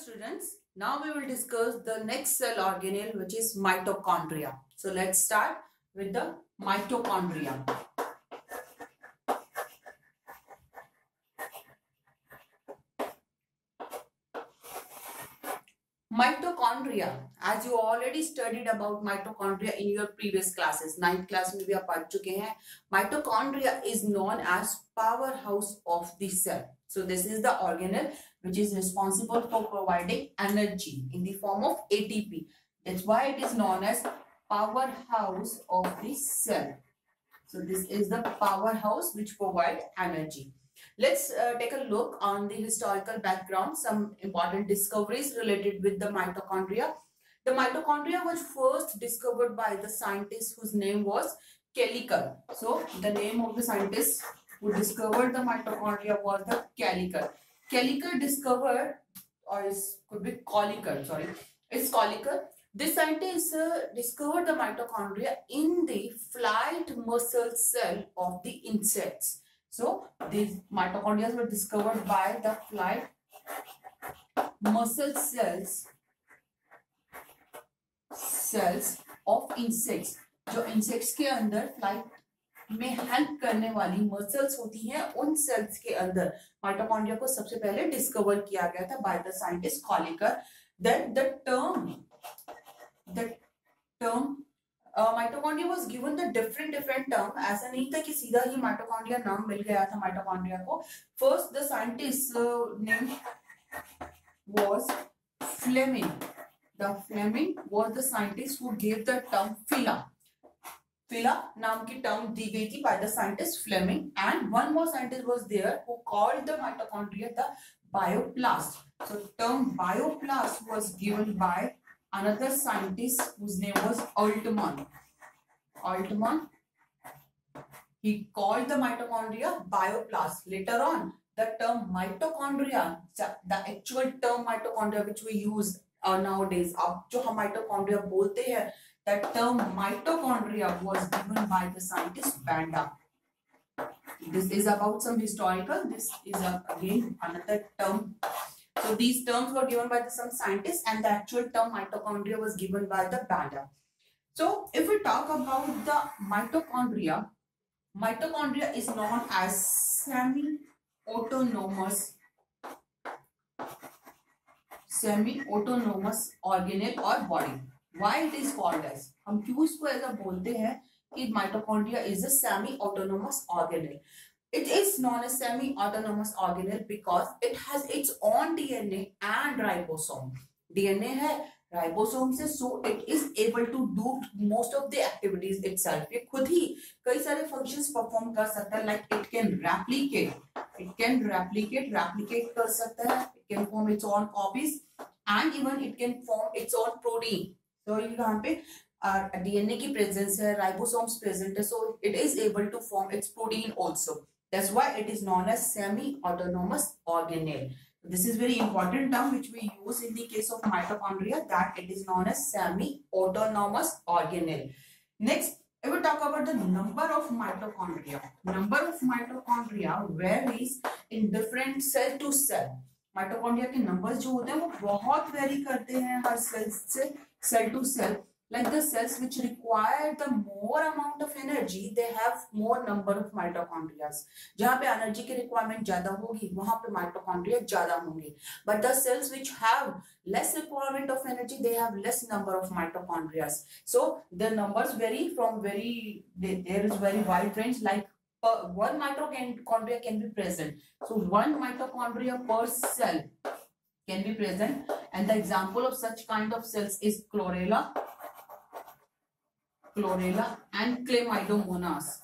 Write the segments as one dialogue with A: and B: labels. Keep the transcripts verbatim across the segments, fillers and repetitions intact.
A: students, now we will discuss the next cell organelle, which is mitochondria. So let's start with the mitochondria. Mitochondria, as you already studied about mitochondria in your previous classes, ninth class में भी आप पढ़ चुके हैं. Mitochondria is known as powerhouse of the cell. So this is the organelle which is responsible for providing energy in the form of A T P. That's why it is known as powerhouse of the cell. So this is the powerhouse which provides energy. Let's uh, take a look on the historical background, some important discoveries related with the mitochondria. The mitochondria was first discovered by the scientist whose name was Kelliker. So the name of the scientist who discovered the mitochondria was the Kelliker. Kelliker discovered, or is, could be Colliker, sorry, it's Colliker. This scientist uh, discovered the mitochondria in the flight muscle cell of the insects. So these mitochondria were discovered by the flight muscle cells cells of insects. जो insects के अंदर flight में help करने वाली muscles होती हैं, उन cells के अंदर mitochondria को सबसे पहले discover किया गया था by the scientist Colliker. Then the term the term Uh, mitochondria was given the different different term. ऐसा नहीं था कि सीधा ही mitochondria नाम मिल गया था mitochondria को. First the scientist uh, name was Fleming. The Fleming was the scientist who gave the term phyla. Phyla नाम की term दी गई थी by the scientist Fleming, and one more scientist was there who called the mitochondria the bioplast. So term bioplast was given by another scientist whose name was Altman. Altman, he called the mitochondria bioplast. Later on, the term mitochondria, the actual term mitochondria which we use uh, nowadays, अब जो हम mitochondria बोलते हैं, that term mitochondria was given by the scientist Banda. This is about some historical. This is a, again another term. So these terms were given by the, some scientists, and the actual term mitochondria was given by the Banda. So if we talk about the mitochondria, mitochondria is known as semi-autonomous semi-autonomous organelle or body. Why it is called as? हम क्यों इसको ऐसा बोलते हैं कि mitochondria is a semi-autonomous organelle. It is known as semi-autonomous organelle because it has its own D N A and ribosome. D N A है ribosome से, so it is able to do most of the activities itself. ये खुद ही कई सारे functions perform कर सकता है, like it can replicate, it can replicate, replicate कर सकता है, it can form its own copies, and even it can form its own protein. So यहाँ पे uh, D N A की presence है, ribosomes present है, so it is able to form its protein also. That's why it is known as semi-autonomous organelle. This is very important term which we use in the case of mitochondria, that it is known as semi-autonomous organelle. Next, I will talk about the number of mitochondria. Number of mitochondria varies in different cell to cell. Mitochondria के numbers जो होते हैं वो बहुत vary करते हैं हर cell से cell to cell. Like the cells which require the more amount of energy, they have more number of mitochondria. जहाँ पे energy की requirement ज़्यादा होगी, वहाँ पे mitochondria ज़्यादा होंगे. But the cells which have less requirement of energy, they have less number of mitochondria. So the numbers vary from very, they, there is very wide range. Like per, one mitochondria can be present. So one mitochondria per cell can be present. And the example of such kind of cells is chlorella. Chlorella and Chlamydomonas.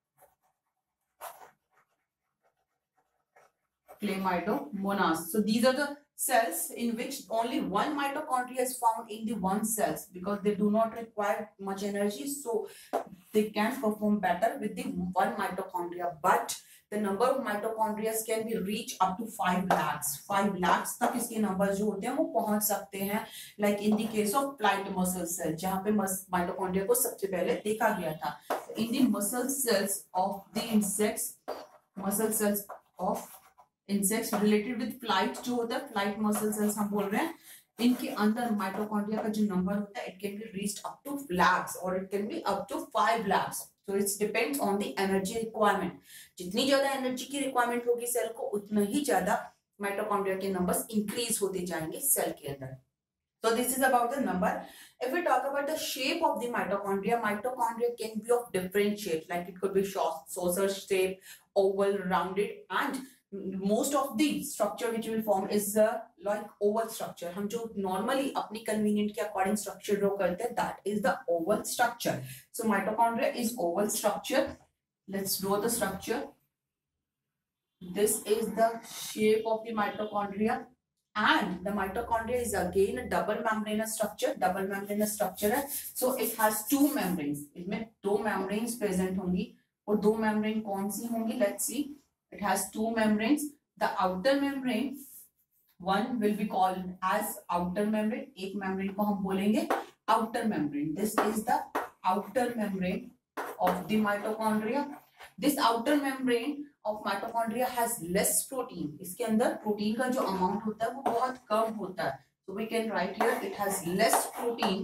A: Chlamydomonas. So these are the cells in which only one mitochondria is found in the one cells because they do not require much energy, so they can perform better with the one mitochondria. But the number of mitochondria can be reached up to five lakhs. five lakhs तक इसके number जो होते हैं वो पहुंच सकते हैं. Like in the case of flight muscle cell, जहाँ पे mitochondria को सबसे पहले देखा गया था. In the muscle cells of the insects, muscle cells of insects related with flight जो होता है, फ्लाइट मसल सेल्स हम बोल रहे हैं, इनके अंदर माइटोकॉन्ड्रिया का जो नंबर होता है, it can be reached up to lakhs और it can be up to five lakhs. So it's depends on the energy requirement. जितनी ज्यादा एनर्जी की रिक्वायरमेंट होगी सेल को, उतना ही ज्यादा माइटोकॉन्ड्रिया के नंबर्स इंक्रीज होते जाएंगे सेल के अंदर. So this is about the number. If we talk about the shape of the mitochondria, mitochondria can be of different shapes, like it could be saucer shape, oval, rounded, and most of the structure which will form is uh, like oval structure. हम जो normally अपनी convenient के according structure draw करते हैं, that is the oval structure. So mitochondria is oval structure. Let's draw the structure. This is the shape of the mitochondria. And the mitochondria is again a double membranous structure. Double membranous structure है, so it has two membranes. इसमें दो membranes present होंगी. और दो membrane कौन सी होंगी? Let's see. It has two membranes. The outer membrane, one will be called as outer membrane. एक membrane को हम बोलेंगे outer membrane. This is the outer membrane of the mitochondria. This outer membrane of mitochondria has less protein. इसके अंदर protein का जो amount होता है वो बहुत कम होता है. So we can write here it has less protein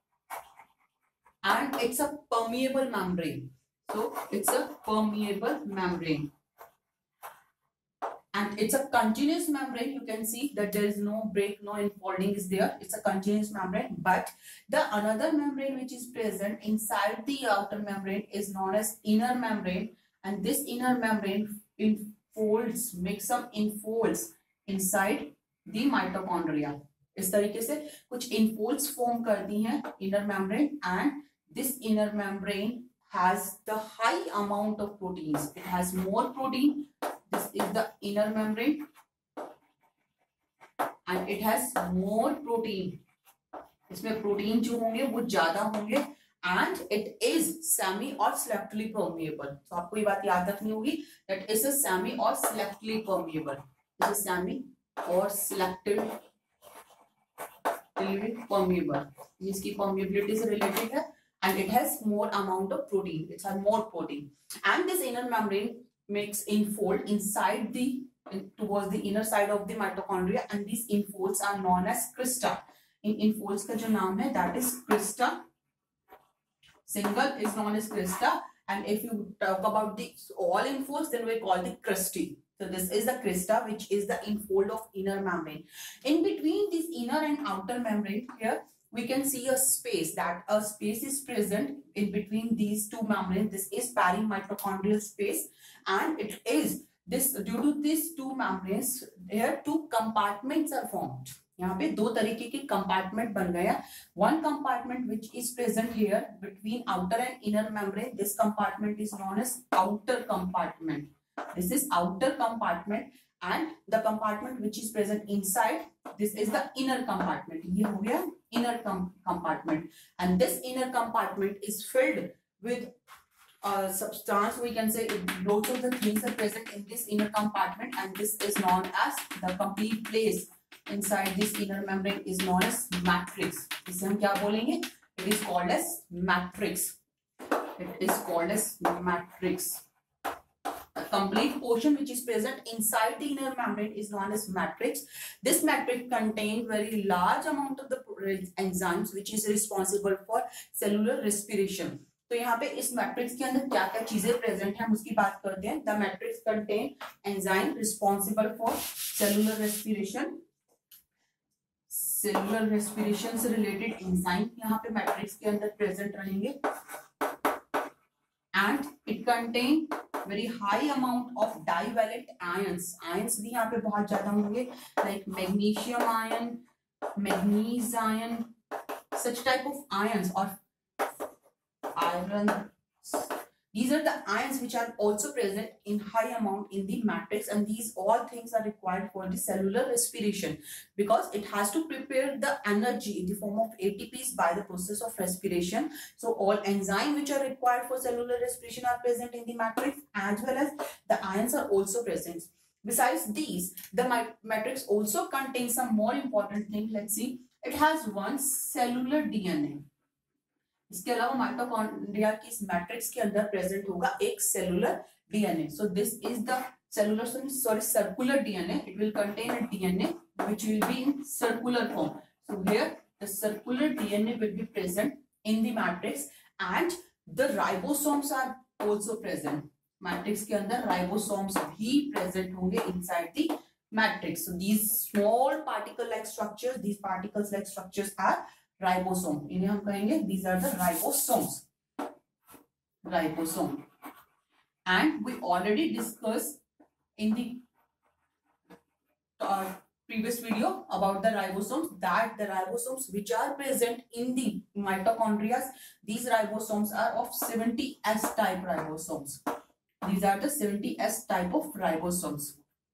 A: and it's a permeable membrane. So it's a permeable membrane and it's a continuous membrane. You can see that there is no break, no enfolding is there. It's a continuous membrane. But the another membrane which is present inside the outer membrane is known as inner membrane. And this inner membrane enfolds, makes some enfolds inside the mitochondria. इस तरीके से कुछ enfolds form करती हैं inner membrane, and this inner membrane has the high amount of proteins. It has more protein. This is the inner membrane, and it has more protein. इसमें protein जो होंगे वो ज्यादा होंगे. And it is semi or selectively permeable. So आपको ये बात याद रखनी होगी that is a semi or selectively permeable. This is semi or selectively permeable. इसकी permeability से related है, and it has more amount of protein. It has more protein, and this inner membrane makes infold inside the towards the inner side of the mitochondria, and these infolds are known as crista. In infolds का जो नाम है that is crista. Single is known as crista, and if you talk about the all infolds, then we call the cristae. So this is the crista, which is the infold of inner membrane. In between this inner and outer membrane, here we can see a space. That a space is present in between these two membranes. This is perimitochondrial space, and it is this due to these two membranes. Here two compartments are formed. यहाँ पे दो तरीके के compartment बन गया. One compartment which is present here between outer and inner membrane. This compartment is known as outer compartment. This is outer compartment, and the compartment which is present inside, this is the inner compartment. ये हो गया inner compartment, and this inner compartment is filled with Uh, substance. We can say lots of the things are present in this inner compartment, and this is known as the complete place inside this inner membrane is known as matrix. इसे हम क्या बोलेंगे? It is called as matrix. It is called as matrix. The complete portion which is present inside the inner membrane is known as matrix. This matrix contains very large amount of the enzymes which is responsible for cellular respiration. तो यहाँ पे इस matrix के अंदर क्या क्या चीजें present हैं हम उसकी बात करते हैं. The matrix contain enzyme responsible for cellular respiration. Cellular respiration से रिलेटेड एंजाइम यहाँ पे मैट्रिक्स के अंदर प्रेजेंट रहेंगे, and it contain very high amount of divalent ions. Ions भी यहाँ पे बहुत ज्यादा होंगे, like magnesium ion, manganese ion, such type of ions, और iron. These are the ions which are also present in high amount in the matrix, and these all things are required for the cellular respiration, because it has to prepare the energy in the form of A T Ps by the process of respiration. So all enzymes which are required for cellular respiration are present in the matrix, as well as the ions are also present. Besides these, the matrix also contains some more important thing. Let's see. It has one cellular D N A. इसके अलावा mitochondria की इस matrix के अंदर present होगा एक cellular DNA. So this is the cellular sorry circular D N A. It will contain a D N A which will be in circular form. So here the circular D N A will be present in the matrix and the ribosomes are also present. Matrix के अंदर ribosomes भी present होंगे inside the matrix. So these small particle like structures, these particles like structures are ribosome. इन्हें हम कहेंगे these are the ribosomes. Ribosome. And we already discussed in the uh, previous video about the ribosomes that the ribosomes which are present in the mitochondria, these ribosomes are of seventy S type ribosomes. These are the seventy S type of ribosomes.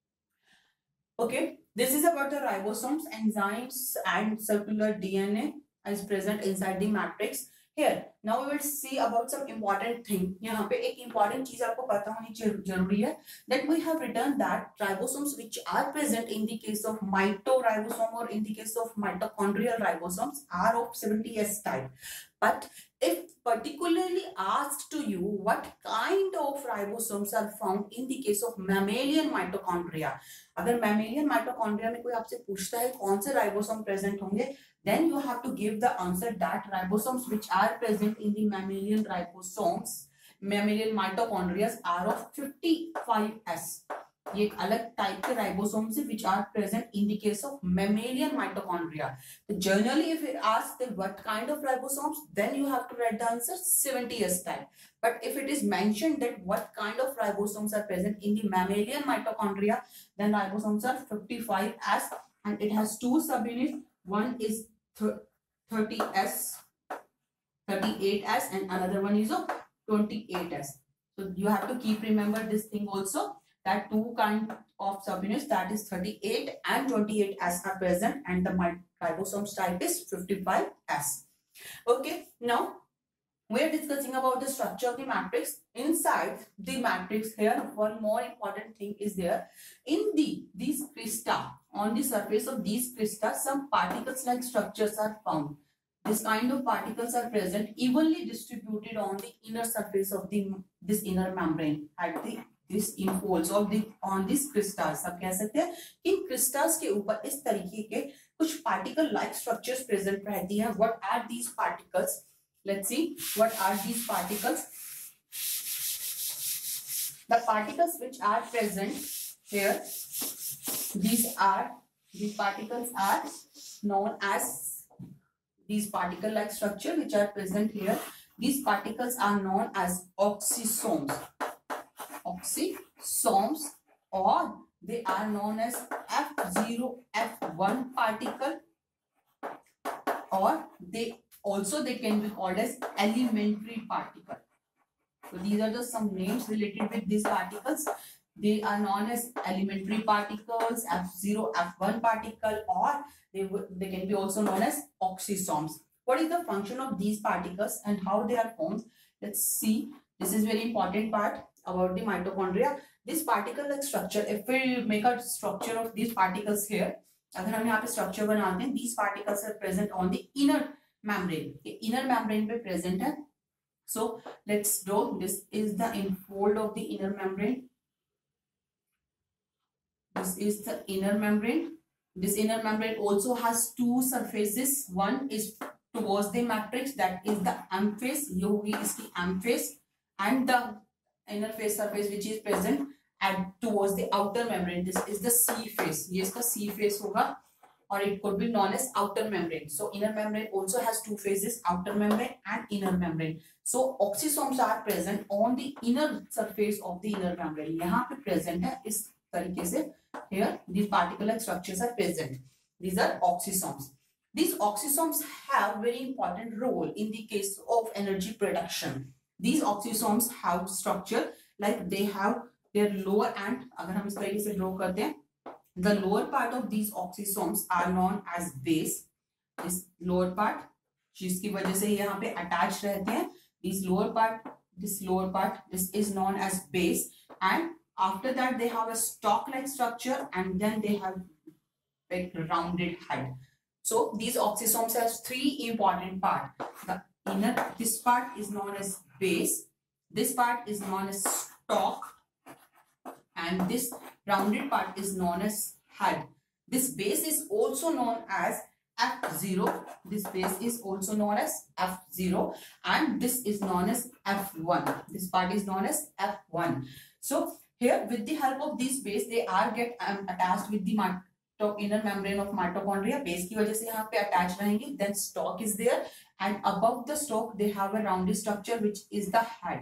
A: Okay, this is about the ribosomes, enzymes and circular D N A is present inside the matrix. Here, now we will see about some important thing. यहाँ पे एक important चीज आपको पता होनी जरूरी है that we have written that ribosomes which are present in the case of mitoribosome or in the case of mitochondrial ribosomes are of seventy S type. But if particularly asked to you what kind of ribosomes are found in the case of mammalian mitochondria, अगर mammalian mitochondria में कोई आपसे पूछता है कौन से ribosome present होंगे, then you have to give the answer that ribosomes which are present in the mammalian ribosomes, mammalian mitochondria are of fifty-five S. ये एक अलग टाइप के राइबोसोम्स है which are present in the case of mammalian mitochondria. So generally if it asks that what kind of ribosomes, then you have to write the answer seventy S type. But if it is mentioned that what kind of ribosomes are present in the mammalian mitochondria, then ribosomes are fifty-five S and it has two subunits. One is thirty S, thirty-eight S and another one is of twenty-eight S. So you have to keep remember this thing also, that two kind of subunits, that is thirty-eight and twenty-eight S are present and the ribosomes type is fifty-five S. Okay, now we are discussing about the structure of the matrix. Inside the matrix here, one more important thing is there. In the these crista, on the surface of these crista, some particles like structures are found. This kind of particles are present evenly distributed on the inner surface of the this inner membrane at the this in folds of the on these crystals. आप कह सकते हैं इन crystals के ऊपर इस तरीके के कुछ particle like structures present रहती हैं. What are these particles? Let's see what are these particles. The particles which are present here, these are these particles are known as these particle like structure which are present here. These particles are known as oxysomes. Oxysomes, or they are known as F zero F one particle, or they also they can be called as elementary particle. So these are just some names related with these particles. They are known as elementary particles, F zero F one particle, or they they can be also known as oxysomes. What is the function of these particles and how they are formed? Let's see. This is very important part about the mitochondria. This particle like structure, if we make a structure of these particles here, अगर हम यहाँ पे structure बनाते हैं, these particles are present on the inner membrane. ये inner membrane पे present है. So let's draw. This is the infold of the inner membrane. This is the inner membrane. This inner membrane also has two surfaces. One is towards the matrix, that is the M phase. ये होगी इसकी M phase, and the inner phase surface which is present and towards the outer membrane. This is the C phase. ये इसका C phase होगा, or it could be known as outer membrane. So inner membrane also has two phases, outer membrane and inner membrane. So oxysomes are present on the inner surface of the inner membrane. यहाँ पे present है इस तरीके से. Here these particle structures are present. These are oxysomes. These oxysomes have very important role in the case of energy production. These oxysomes have structure like they have their lower end. अगर हम इस तरीके से draw करते हैं, the lower part of these oxysomes are known as base. This lower part, जिसकी वजह से यहाँ पे attached रहते हैं. This lower part, this lower part, this is known as base, and after that they have a stalk-like structure, and then they have a rounded head. So these oxysomes have three important parts. The inner, this part is known as base, this part is known as stalk, and this rounded part is known as head. This base is also known as F zero. This base is also known as F zero, and this is known as F one. This part is known as F one. So here, with the help of this base, they are get um, attached with the तो inner membrane of mitochondria. Base की वजह से यहाँ पे attach रहेंगे. Then stalk is there, and above the stalk they have a rounded structure which is the head.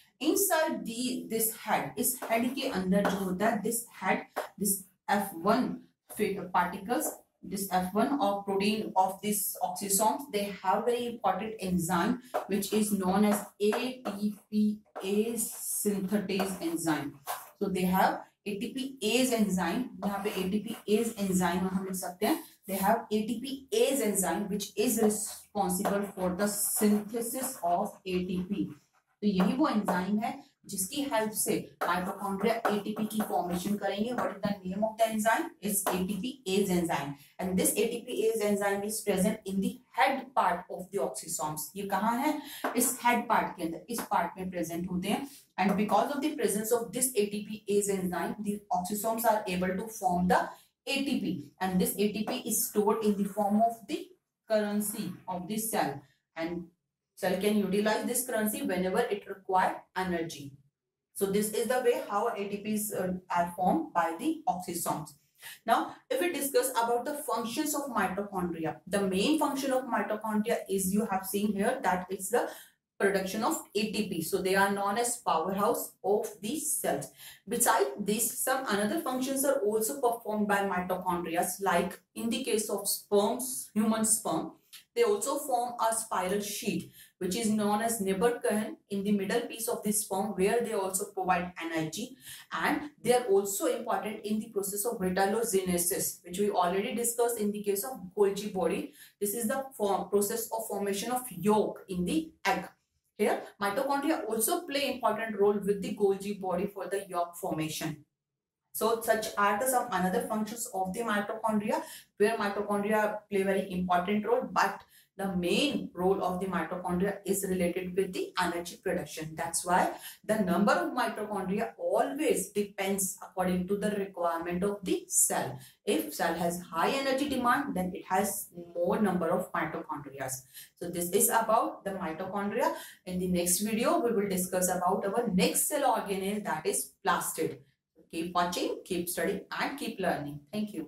A: Inside the this head, इस head के अंदर जो होता है, this head, this F one particles, this F one of protein of these oxysomes, they have very important enzyme which is known as A T P ase synthetase enzyme. So they have A T P ase enzyme. यहाँ पे A T P ase enzyme हम लिख सकते हैं. They have A T P ase enzyme which is responsible for the synthesis of A T P. तो यही वो enzyme है जिसकी हेल्प से माइटोकॉन्ड्रिया A T P की फॉर्मेशन करेंगे. What is the name of the enzyme? It's A T P ase enzyme, and this A T P ase enzyme is present in the head part of the oxysomes. ये कहाँ है? इस head part के अंदर, इस part में present होते हैं. And because of the presence of this A T P ase enzyme, the oxysomes are able to form the A T P, and this A T P is stored in the form of the currency of the cell, and cell can utilize this currency whenever it requires energy. So this is the way how A T Ps uh, are formed by the oxysomes. Now, if we discuss about the functions of mitochondria, the main function of mitochondria is, you have seen here, that it's the production of A T P. So they are known as powerhouse of these cells. Besides this, some another functions are also performed by mitochondria, like in the case of sperms, human sperm, they also form a spiral sheet which is known as Neberkuchen in the middle piece of the sperm, where they also provide energy, and they are also important in the process of vitellogenesis, which we already discussed in the case of Golgi body. This is the form, process of formation of yolk in the egg. Here, mitochondria also play important role with the Golgi body for the yolk formation. So such are the some another functions of the mitochondria, where mitochondria play very important role, but the main role of the mitochondria is related with the energy production. That's why the number of mitochondria always depends according to the requirement of the cell. If cell has high energy demand, then it has more number of mitochondria. So this is about the mitochondria. In the next video, we will discuss about our next cell organelle, that is plastid. Keep watching, keep studying, and keep learning. Thank you.